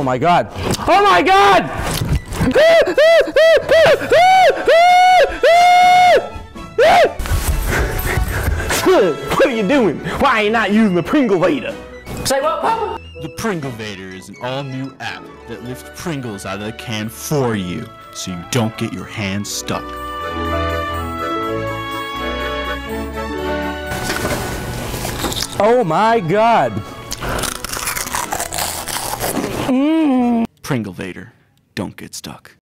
my God. Oh my God! What are you doing? Why are you not using the Pringlevator? Say what, Papa? The Pringlevator is an all-new app that lifts Pringles out of the can for you, so you don't get your hands stuck. Oh my God. Pringlevator, don't get stuck.